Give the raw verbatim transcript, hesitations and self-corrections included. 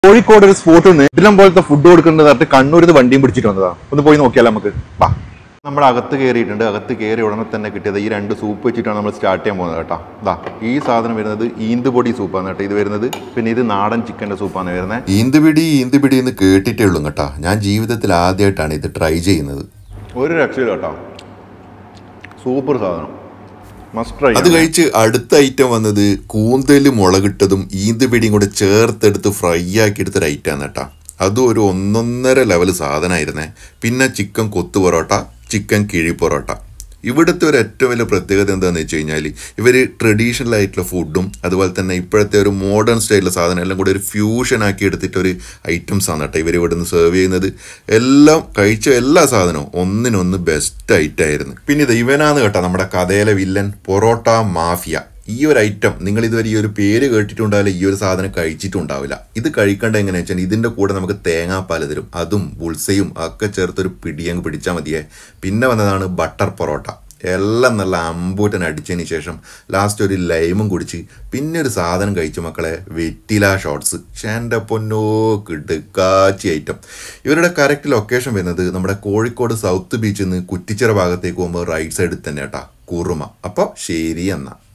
കോഴിക്കോട് ഒരു സ്പോട്ടിൽ നിന്ന് ഇതിലും പോലത്തെ ഫുഡ് കൊടുക്കുന്നത് പറഞ്ഞിട്ട് കണ്ണൂരിൽ നിന്ന് വണ്ടിയും പിടിച്ചിട്ട് വന്നതാ. ഒന്ന് പോയി നോക്കിയാലോ നമുക്ക്. വാ, നമ്മുടെ അകത്ത് കയറിയിട്ടുണ്ട്. അകത്ത് കയറി ഉടനെ തന്നെ കിട്ടിയത് ഈ രണ്ട് സൂപ്പ് വെച്ചിട്ടാണ് നമ്മൾ സ്റ്റാർട്ട് ചെയ്യാൻ പോകുന്നത് കേട്ടോ. ഇതാ ഈ സാധനം വരുന്നത് ഈന്തുപൊടി സൂപ്പാണ് കേട്ടോ ഇത് വരുന്നത്. പിന്നെ ഇത് നാടൻ ചിക്കൻ്റെ സൂപ്പാണ് വരുന്നത്. ഈന്തുപിടി ഈന്തുപിടി എന്ന് കേട്ടിട്ടേ ഉള്ളൂ കേട്ടോ. ഞാൻ ജീവിതത്തിൽ ആദ്യമായിട്ടാണ് ഇത് ട്രൈ ചെയ്യുന്നത്. ഒരു രക്ഷയില്ല കേട്ടോ, സൂപ്പർ സാധനം, മസ്റ്റ് ട്രൈ. അത് കഴിച്ച് അടുത്ത ഐറ്റം വന്നത് കൂന്തൽ മുളകിട്ടതും ഈന്തുപിടിയും കൂടെ ചേർത്തെടുത്ത് ഫ്രൈ ആക്കി എടുത്തൊരു ഐറ്റമാണ് കേട്ടോ. അതും ഒരു ഒന്നൊന്നര ലെവൽ സാധനമായിരുന്നേ. പിന്നെ ചിക്കൻ കൊത്തു പൊറോട്ട, ചിക്കൻ കിഴി പൊറോട്ട. ഇവിടുത്തെ ഒരു ഏറ്റവും വലിയ പ്രത്യേകത എന്താണെന്ന് വെച്ച് കഴിഞ്ഞാൽ ഇവർ ട്രഡീഷണൽ ആയിട്ടുള്ള ഫുഡും അതുപോലെ തന്നെ ഇപ്പോഴത്തെ ഒരു മോഡേൺ സ്റ്റൈലിലെ സാധനം എല്ലാം കൂടി ഒരു ഫ്യൂഷൻ ആക്കി എടുത്തിട്ടൊരു ഐറ്റംസ് ആണ് കേട്ടോ ഇവർ ഇവിടെ നിന്ന് സെർവ് ചെയ്യുന്നത്. എല്ലാം കഴിച്ച എല്ലാ സാധനവും ഒന്നിനൊന്ന് ബെസ്റ്റ് ഐറ്റമായിരുന്നു. പിന്നെ ഇത് ഇവനാണ് കേട്ടോ നമ്മുടെ കഥയിലെ വില്ലൻ, പൊറോട്ട മാഫിയ. ഈ ഒരു ഐറ്റം നിങ്ങൾ ഇതുവരെ ഈ ഒരു പേര് കേട്ടിട്ടുണ്ടാവില്ല, ഈ ഒരു സാധനം കഴിച്ചിട്ടുണ്ടാവില്ല. ഇത് കഴിക്കേണ്ട എങ്ങനെയാ വെച്ചാൽ ഇതിൻ്റെ കൂടെ നമുക്ക് തേങ്ങാപ്പാൽ തരും, അതും ബുൾസയും ഒക്കെ ചേർത്തൊരു പിടിയങ്ങ് പിടിച്ചാൽ മതിയേ. പിന്നെ വന്നതാണ് ബട്ടർ പൊറോട്ട. എല്ലാം നല്ല അമ്പൂറ്റൻ അടിച്ചതിന് ശേഷം ലാസ്റ്റ് ഒരു ലൈമും കുടിച്ച് പിന്നെ ഒരു സാധനം കഴിച്ചു മക്കളെ, വെറ്റില ഷോട്ട്സ്. ഷാൻ്റെ പൊന്നോ കിടുക്കാച്ചി ഐറ്റം. ഇവരുടെ കറക്റ്റ് ലൊക്കേഷൻ വരുന്നത് നമ്മുടെ കോഴിക്കോട് സൗത്ത് ബീച്ചിൽ നിന്ന് കുറ്റിച്ചിറ ഭാഗത്തേക്ക് പോകുമ്പോൾ റൈറ്റ് സൈഡിൽ തന്നെ കേട്ടോ, കുറുമ. അപ്പോൾ ശരി എന്നാ.